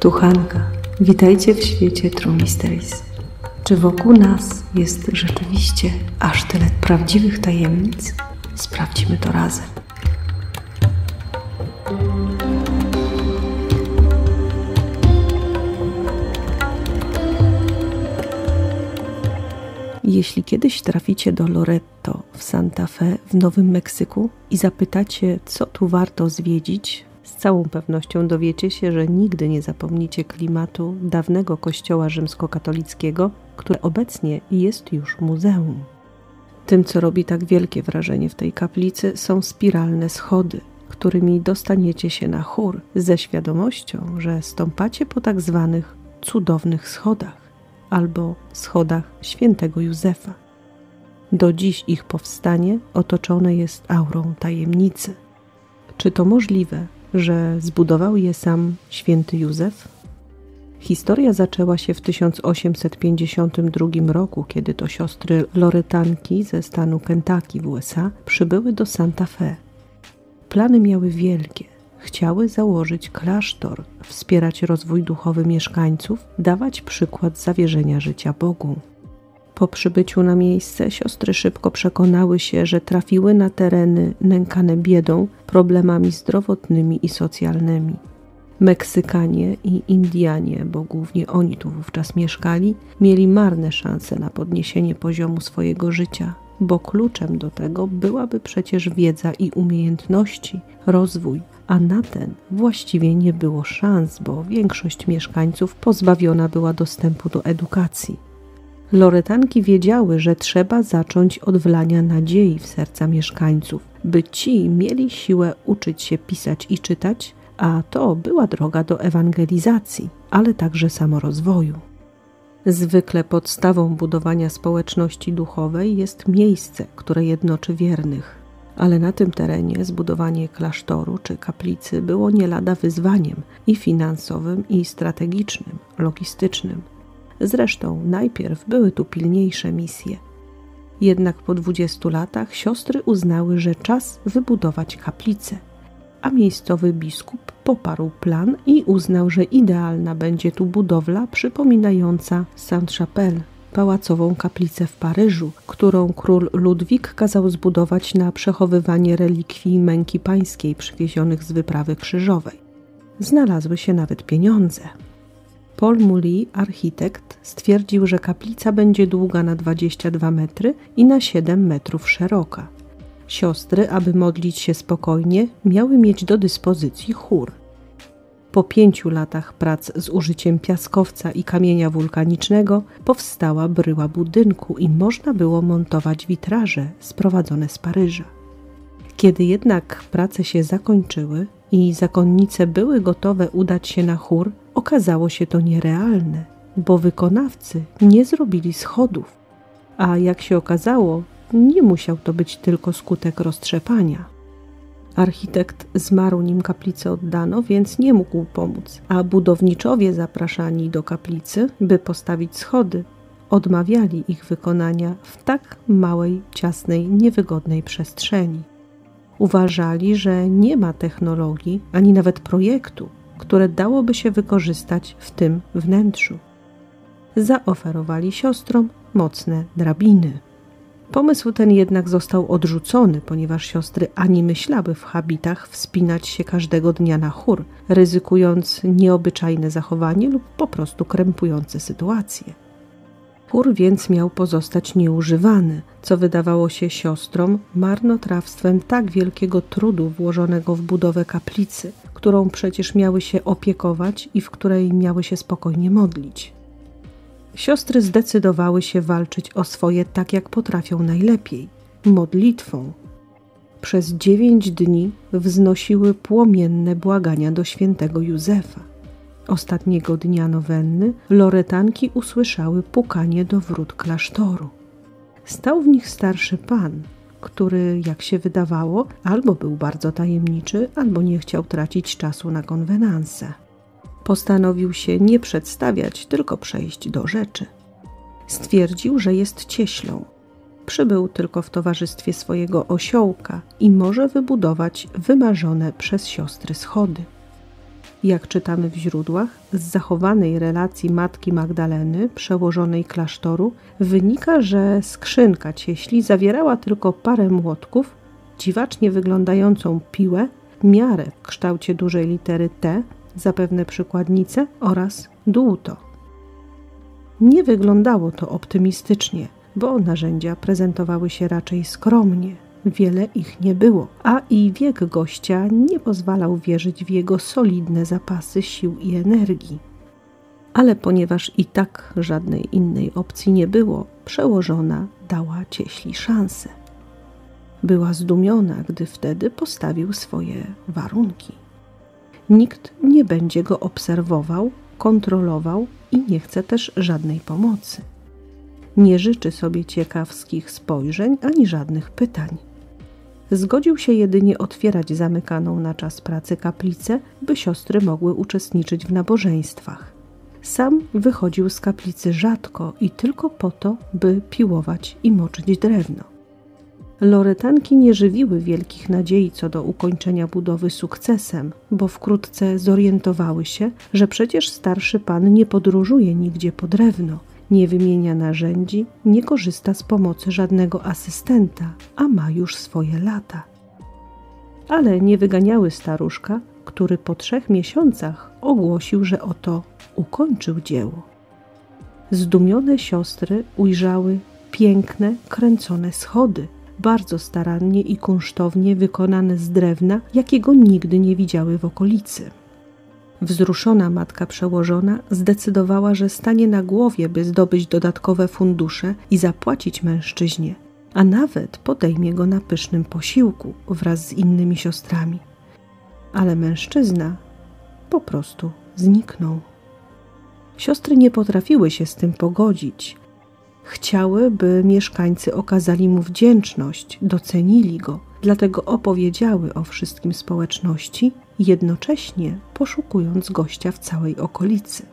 Tu Hanka. Witajcie w świecie True Mysteries. Czy wokół nas jest rzeczywiście aż tyle prawdziwych tajemnic? Sprawdźmy to razem. Jeśli kiedyś traficie do Loreto w Santa Fe w Nowym Meksyku i zapytacie, co tu warto zwiedzić, z całą pewnością dowiecie się, że nigdy nie zapomnicie klimatu dawnego kościoła rzymskokatolickiego, który obecnie jest już muzeum. Tym, co robi tak wielkie wrażenie w tej kaplicy, są spiralne schody, którymi dostaniecie się na chór ze świadomością, że stąpacie po tak zwanych cudownych schodach albo schodach świętego Józefa. Do dziś ich powstanie otoczone jest aurą tajemnicy. Czy to możliwe, że zbudował je sam święty Józef? Historia zaczęła się w 1852 roku, kiedy to siostry Loretanki ze stanu Kentucky w USA przybyły do Santa Fe. Plany miały wielkie. Chciały założyć klasztor, wspierać rozwój duchowy mieszkańców, dawać przykład zawierzenia życia Bogu. Po przybyciu na miejsce siostry szybko przekonały się, że trafiły na tereny nękane biedą, problemami zdrowotnymi i socjalnymi. Meksykanie i Indianie, bo głównie oni tu wówczas mieszkali, mieli marne szanse na podniesienie poziomu swojego życia, bo kluczem do tego byłaby przecież wiedza i umiejętności, rozwój, a na ten właściwie nie było szans, bo większość mieszkańców pozbawiona była dostępu do edukacji. Loretanki wiedziały, że trzeba zacząć od wlania nadziei w serca mieszkańców, by ci mieli siłę uczyć się pisać i czytać, a to była droga do ewangelizacji, ale także samorozwoju. Zwykle podstawą budowania społeczności duchowej jest miejsce, które jednoczy wiernych, ale na tym terenie zbudowanie klasztoru czy kaplicy było nie lada wyzwaniem i finansowym, i strategicznym, logistycznym. Zresztą najpierw były tu pilniejsze misje. Jednak po 20 latach siostry uznały, że czas wybudować kaplicę, a miejscowy biskup poparł plan i uznał, że idealna będzie tu budowla przypominająca Sainte-Chapelle, pałacową kaplicę w Paryżu, którą król Ludwik kazał zbudować na przechowywanie relikwii męki pańskiej przywiezionych z wyprawy krzyżowej. Znalazły się nawet pieniądze. Paul Mouly, architekt, stwierdził, że kaplica będzie długa na 22 metry i na 7 metrów szeroka. Siostry, aby modlić się spokojnie, miały mieć do dyspozycji chór. Po 5 latach prac z użyciem piaskowca i kamienia wulkanicznego powstała bryła budynku i można było montować witraże sprowadzone z Paryża. Kiedy jednak prace się zakończyły i zakonnice były gotowe udać się na chór, okazało się to nierealne, bo wykonawcy nie zrobili schodów, a jak się okazało, nie musiał to być tylko skutek roztrzepania. Architekt zmarł, nim kaplicę oddano, więc nie mógł pomóc, a budowniczowie zapraszani do kaplicy, by postawić schody, odmawiali ich wykonania w tak małej, ciasnej, niewygodnej przestrzeni. Uważali, że nie ma technologii, ani nawet projektu, które dałoby się wykorzystać w tym wnętrzu. Zaoferowali siostrom mocne drabiny. Pomysł ten jednak został odrzucony, ponieważ siostry ani myślały w habitach wspinać się każdego dnia na chór, ryzykując nieobyczajne zachowanie lub po prostu krępujące sytuację. Chór więc miał pozostać nieużywany, co wydawało się siostrom marnotrawstwem tak wielkiego trudu włożonego w budowę kaplicy, którą przecież miały się opiekować i w której miały się spokojnie modlić. Siostry zdecydowały się walczyć o swoje tak, jak potrafią najlepiej – modlitwą. Przez 9 dni wznosiły płomienne błagania do świętego Józefa. Ostatniego dnia nowenny Loretanki usłyszały pukanie do wrót klasztoru. Stał w nich starszy pan, który, jak się wydawało, albo był bardzo tajemniczy, albo nie chciał tracić czasu na konwenanse. Postanowił się nie przedstawiać, tylko przejść do rzeczy. Stwierdził, że jest cieślą. Przybył tylko w towarzystwie swojego osiołka i może wybudować wymarzone przez siostry schody. Jak czytamy w źródłach, z zachowanej relacji matki Magdaleny, przełożonej klasztoru, wynika, że skrzynka cieśli zawierała tylko parę młotków, dziwacznie wyglądającą piłę, miarę w kształcie dużej litery T, zapewne przykładnicę, oraz dłuto. Nie wyglądało to optymistycznie, bo narzędzia prezentowały się raczej skromnie. Wiele ich nie było, a i wiek gościa nie pozwalał wierzyć w jego solidne zapasy sił i energii. Ale ponieważ i tak żadnej innej opcji nie było, przełożona dała cieśli szansę. Była zdumiona, gdy wtedy postawił swoje warunki. Nikt nie będzie go obserwował, kontrolował i nie chce też żadnej pomocy. Nie życzy sobie ciekawskich spojrzeń ani żadnych pytań. Zgodził się jedynie otwierać zamykaną na czas pracy kaplicę, by siostry mogły uczestniczyć w nabożeństwach. Sam wychodził z kaplicy rzadko i tylko po to, by piłować i moczyć drewno. Loretanki nie żywiły wielkich nadziei co do ukończenia budowy sukcesem, bo wkrótce zorientowały się, że przecież starszy pan nie podróżuje nigdzie po drewno, nie wymienia narzędzi, nie korzysta z pomocy żadnego asystenta, a ma już swoje lata. Ale nie wyganiały staruszka, który po 3 miesiącach ogłosił, że oto ukończył dzieło. Zdumione siostry ujrzały piękne, kręcone schody, bardzo starannie i kunsztownie wykonane z drewna, jakiego nigdy nie widziały w okolicy. Wzruszona matka przełożona zdecydowała, że stanie na głowie, by zdobyć dodatkowe fundusze i zapłacić mężczyźnie, a nawet podejmie go na pysznym posiłku wraz z innymi siostrami. Ale mężczyzna po prostu zniknął. Siostry nie potrafiły się z tym pogodzić. Chciały, by mieszkańcy okazali mu wdzięczność, docenili go, dlatego opowiedziały o wszystkim społeczności, jednocześnie poszukując gościa w całej okolicy.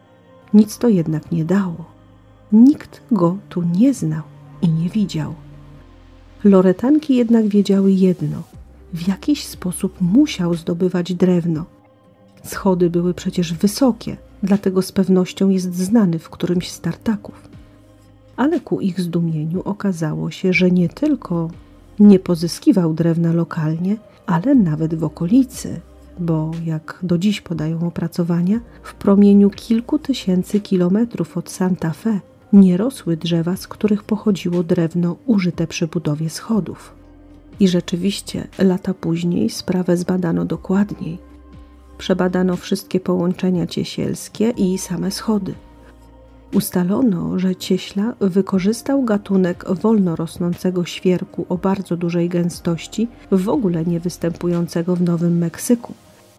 Nic to jednak nie dało. Nikt go tu nie znał i nie widział. Loretanki jednak wiedziały jedno: w jakiś sposób musiał zdobywać drewno. Schody były przecież wysokie, dlatego z pewnością jest znany w którymś z tartaków. Ale ku ich zdumieniu okazało się, że nie tylko nie pozyskiwał drewna lokalnie, ale nawet w okolicy, bo jak do dziś podają opracowania, w promieniu kilku tysięcy kilometrów od Santa Fe nie rosły drzewa, z których pochodziło drewno użyte przy budowie schodów. I rzeczywiście lata później sprawę zbadano dokładniej. Przebadano wszystkie połączenia ciesielskie i same schody. Ustalono, że cieśla wykorzystał gatunek wolno rosnącego świerku o bardzo dużej gęstości, w ogóle nie występującego w Nowym Meksyku.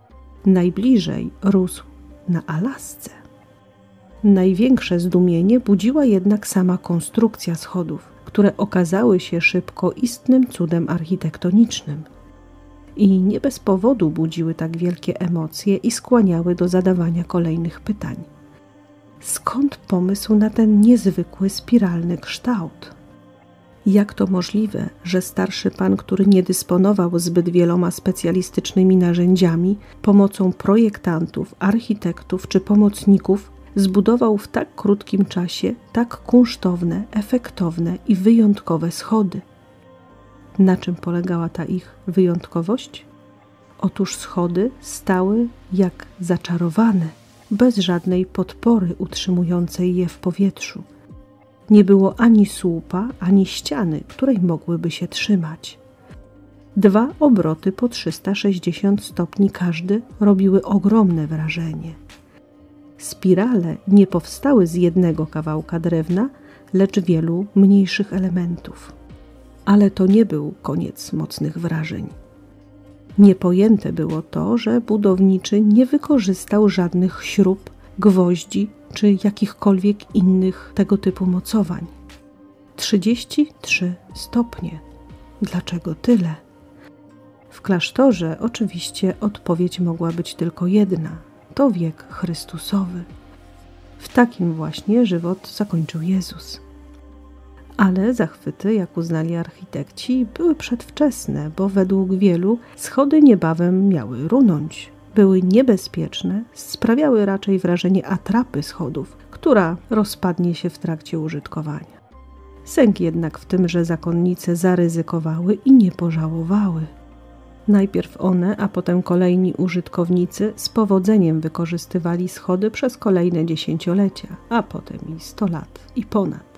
Najbliżej rósł na Alasce. Największe zdumienie budziła jednak sama konstrukcja schodów, które okazały się szybko istnym cudem architektonicznym. I nie bez powodu budziły tak wielkie emocje i skłaniały do zadawania kolejnych pytań. Skąd pomysł na ten niezwykły spiralny kształt? Jak to możliwe, że starszy pan, który nie dysponował zbyt wieloma specjalistycznymi narzędziami, pomocą projektantów, architektów czy pomocników, zbudował w tak krótkim czasie tak kunsztowne, efektowne i wyjątkowe schody? Na czym polegała ta ich wyjątkowość? Otóż schody stały jak zaczarowane, bez żadnej podpory utrzymującej je w powietrzu. Nie było ani słupa, ani ściany, której mogłyby się trzymać. 2 obroty po 360 stopni każdy robiły ogromne wrażenie. Spirale nie powstały z jednego kawałka drewna, lecz wielu mniejszych elementów. Ale to nie był koniec mocnych wrażeń. Niepojęte było to, że budowniczy nie wykorzystał żadnych śrub, gwoździ czy jakichkolwiek innych tego typu mocowań. 33 stopnie. Dlaczego tyle? W klasztorze oczywiście odpowiedź mogła być tylko jedna. To wiek Chrystusowy. W takim właśnie żywot zakończył Jezus. Ale zachwyty, jak uznali architekci, były przedwczesne, bo według wielu schody niebawem miały runąć. były niebezpieczne, sprawiały raczej wrażenie atrapy schodów, która rozpadnie się w trakcie użytkowania. Sęk jednak w tym, że zakonnice zaryzykowały i nie pożałowały. Najpierw one, a potem kolejni użytkownicy z powodzeniem wykorzystywali schody przez kolejne dziesięciolecia, a potem i 100 lat i ponad.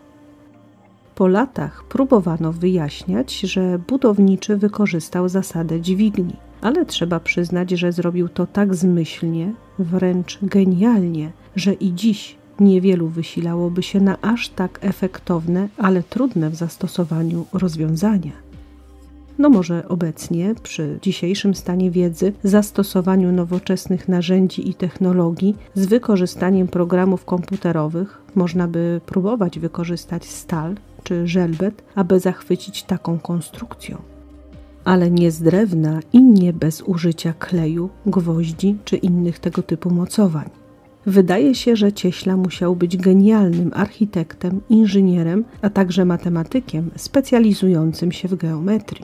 Po latach próbowano wyjaśniać, że budowniczy wykorzystał zasadę dźwigni, ale trzeba przyznać, że zrobił to tak zmyślnie, wręcz genialnie, że i dziś niewielu wysilałoby się na aż tak efektowne, ale trudne w zastosowaniu rozwiązania. No może obecnie, przy dzisiejszym stanie wiedzy, zastosowaniu nowoczesnych narzędzi i technologii z wykorzystaniem programów komputerowych można by próbować wykorzystać stal czy żelbet, aby zachwycić taką konstrukcją. Ale nie z drewna i nie bez użycia kleju, gwoździ czy innych tego typu mocowań. Wydaje się, że Cieśla musiał być genialnym architektem, inżynierem, a także matematykiem specjalizującym się w geometrii.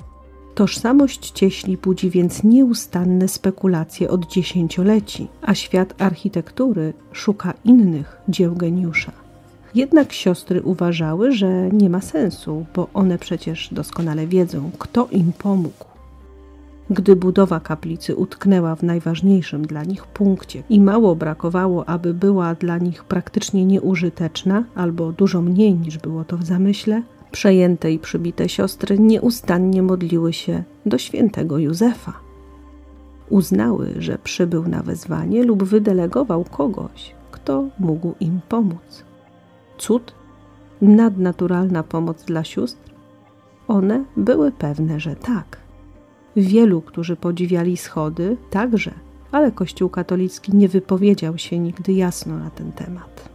Tożsamość Cieśli budzi więc nieustanne spekulacje od dziesięcioleci, a świat architektury szuka innych dzieł geniusza. Jednak siostry uważały, że nie ma sensu, bo one przecież doskonale wiedzą, kto im pomógł. Gdy budowa kaplicy utknęła w najważniejszym dla nich punkcie i mało brakowało, aby była dla nich praktycznie nieużyteczna, albo dużo mniej niż było to w zamyśle, przejęte i przybite siostry nieustannie modliły się do świętego Józefa. Uznały, że przybył na wezwanie lub wydelegował kogoś, kto mógł im pomóc. Cud? Nadnaturalna pomoc dla sióstr? One były pewne, że tak. Wielu, którzy podziwiali schody, także, ale Kościół katolicki nie wypowiedział się nigdy jasno na ten temat.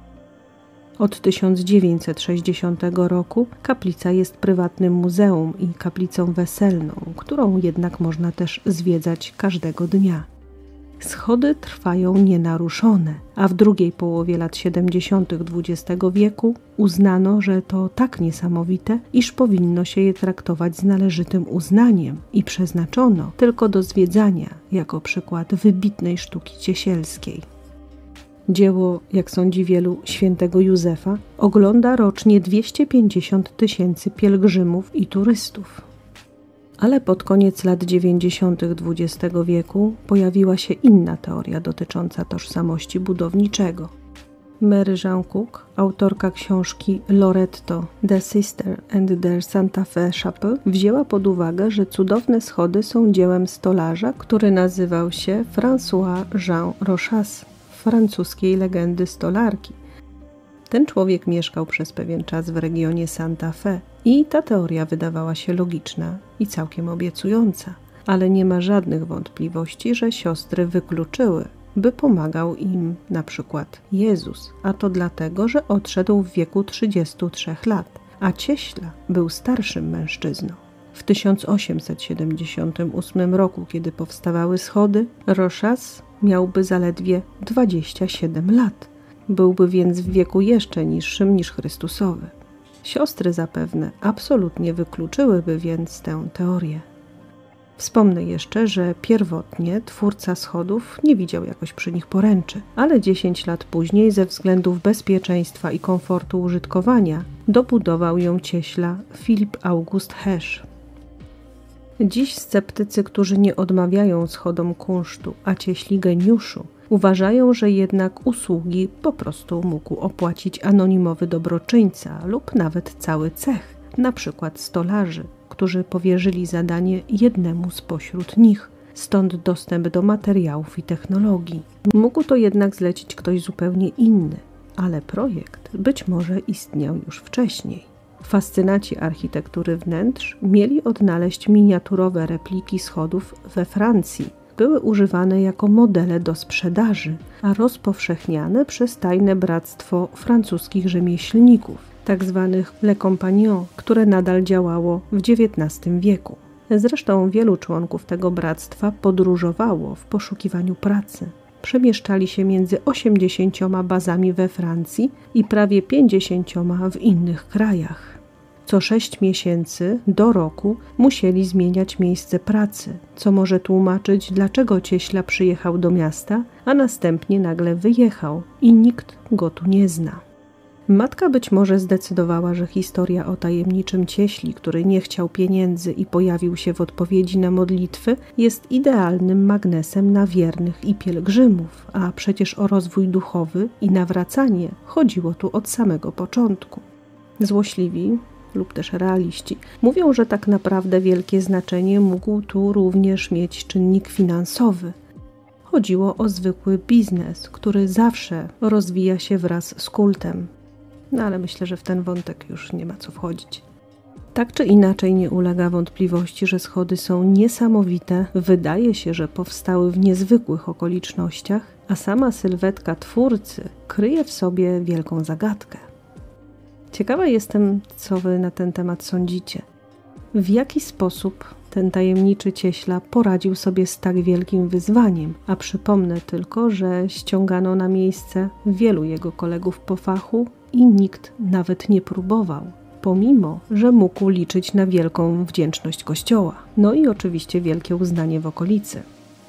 Od 1960 roku kaplica jest prywatnym muzeum i kaplicą weselną, którą jednak można też zwiedzać każdego dnia. Schody trwają nienaruszone, a w drugiej połowie lat 70. XX wieku uznano, że to tak niesamowite, iż powinno się je traktować z należytym uznaniem i przeznaczono tylko do zwiedzania jako przykład wybitnej sztuki ciesielskiej. Dzieło, jak sądzi wielu, świętego Józefa ogląda rocznie 250 000 pielgrzymów i turystów. Ale pod koniec lat 90. XX wieku pojawiła się inna teoria dotycząca tożsamości budowniczego. Mary Jean Cook, autorka książki Loretto, The Sister and their Santa Fe Chapel, wzięła pod uwagę, że cudowne schody są dziełem stolarza, który nazywał się François-Jean Rochas, francuskiej legendy stolarki. Ten człowiek mieszkał przez pewien czas w regionie Santa Fe i ta teoria wydawała się logiczna i całkiem obiecująca, ale nie ma żadnych wątpliwości, że siostry wykluczyły, by pomagał im na przykład Jezus, a to dlatego, że odszedł w wieku 33 lat, a Cieśla był starszym mężczyzną. W 1878 roku, kiedy powstawały schody, Rochas miałby zaledwie 27 lat. Byłby więc w wieku jeszcze niższym niż Chrystusowy. Siostry zapewne absolutnie wykluczyłyby więc tę teorię. Wspomnę jeszcze, że pierwotnie twórca schodów nie widział jakoś przy nich poręczy, ale 10 lat później ze względów bezpieczeństwa i komfortu użytkowania dobudował ją Cieśla Philipp August Hesch. Dziś sceptycy, którzy nie odmawiają schodom kunsztu, a Cieśli geniuszu, uważają, że jednak usługi po prostu mógł opłacić anonimowy dobroczyńca lub nawet cały cech, na przykład stolarzy, którzy powierzyli zadanie jednemu spośród nich, stąd dostęp do materiałów i technologii. Mógł to jednak zlecić ktoś zupełnie inny, ale projekt być może istniał już wcześniej. Fascynaci architektury wnętrz mieli odnaleźć miniaturowe repliki schodów we Francji. Były używane jako modele do sprzedaży, a rozpowszechniane przez tajne bractwo francuskich rzemieślników, tzw. Le Compagnon, które nadal działało w XIX wieku. Zresztą wielu członków tego bractwa podróżowało w poszukiwaniu pracy. Przemieszczali się między 80 bazami we Francji i prawie 50 w innych krajach. Co 6 miesięcy do roku musieli zmieniać miejsce pracy, co może tłumaczyć, dlaczego cieśla przyjechał do miasta, a następnie nagle wyjechał i nikt go tu nie zna. Matka być może zdecydowała, że historia o tajemniczym cieśli, który nie chciał pieniędzy i pojawił się w odpowiedzi na modlitwy, jest idealnym magnesem na wiernych i pielgrzymów, a przecież o rozwój duchowy i nawracanie chodziło tu od samego początku. Złośliwi lub też realiści mówią, że tak naprawdę wielkie znaczenie mógł tu również mieć czynnik finansowy. Chodziło o zwykły biznes, który zawsze rozwija się wraz z kultem. No ale myślę, że w ten wątek już nie ma co wchodzić. Tak czy inaczej nie ulega wątpliwości, że schody są niesamowite. Wydaje się, że powstały w niezwykłych okolicznościach, a sama sylwetka twórcy kryje w sobie wielką zagadkę. Ciekawa jestem, co wy na ten temat sądzicie. W jaki sposób ten tajemniczy cieśla poradził sobie z tak wielkim wyzwaniem, a przypomnę tylko, że ściągano na miejsce wielu jego kolegów po fachu i nikt nawet nie próbował, pomimo że mógł liczyć na wielką wdzięczność Kościoła, no i oczywiście wielkie uznanie w okolicy.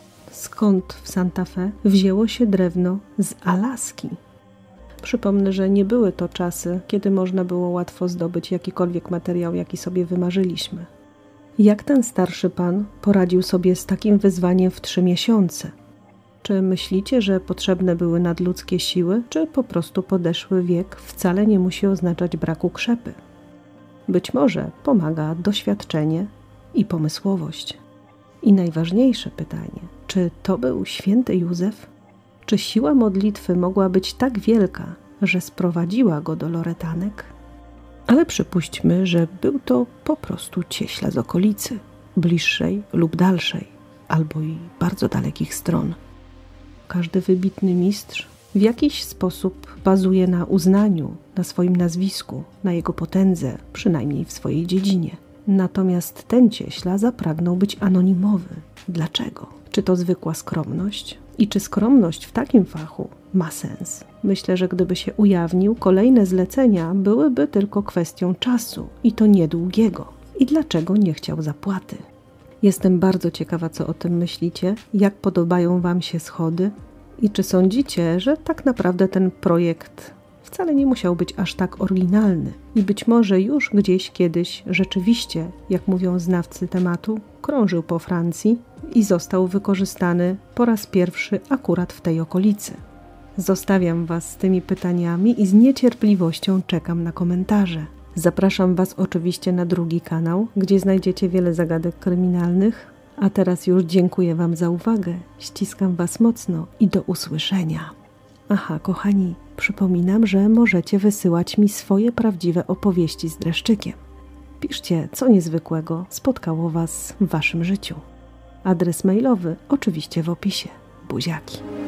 Skąd w Santa Fe wzięło się drewno z Alaski? Przypomnę, że nie były to czasy, kiedy można było łatwo zdobyć jakikolwiek materiał, jaki sobie wymarzyliśmy. Jak ten starszy pan poradził sobie z takim wyzwaniem w 3 miesiące? Czy myślicie, że potrzebne były nadludzkie siły, czy po prostu podeszły wiek wcale nie musi oznaczać braku krzepy? Być może pomaga doświadczenie i pomysłowość. I najważniejsze pytanie, czy to był święty Józef? Czy siła modlitwy mogła być tak wielka, że sprowadziła go do Loretanek? Ale przypuśćmy, że był to po prostu cieśla z okolicy, bliższej lub dalszej, albo i bardzo dalekich stron. Każdy wybitny mistrz w jakiś sposób bazuje na uznaniu, na swoim nazwisku, na jego potędze, przynajmniej w swojej dziedzinie. Natomiast ten cieśla zapragnął być anonimowy. Dlaczego? Czy to zwykła skromność? I czy skromność w takim fachu ma sens? Myślę, że gdyby się ujawnił, kolejne zlecenia byłyby tylko kwestią czasu i to niedługiego. I dlaczego nie chciał zapłaty? Jestem bardzo ciekawa, co o tym myślicie, jak podobają wam się schody i czy sądzicie, że tak naprawdę ten projekt wcale nie musiał być aż tak oryginalny i być może już gdzieś kiedyś rzeczywiście, jak mówią znawcy tematu, krążył po Francji i został wykorzystany po raz pierwszy akurat w tej okolicy. Zostawiam was z tymi pytaniami i z niecierpliwością czekam na komentarze. Zapraszam was oczywiście na drugi kanał, gdzie znajdziecie wiele zagadek kryminalnych. A teraz już dziękuję wam za uwagę, ściskam was mocno i do usłyszenia. Aha, kochani, przypominam, że możecie wysyłać mi swoje prawdziwe opowieści z dreszczykiem. Piszcie, co niezwykłego spotkało was w waszym życiu. Adres mailowy oczywiście w opisie. Buziaki.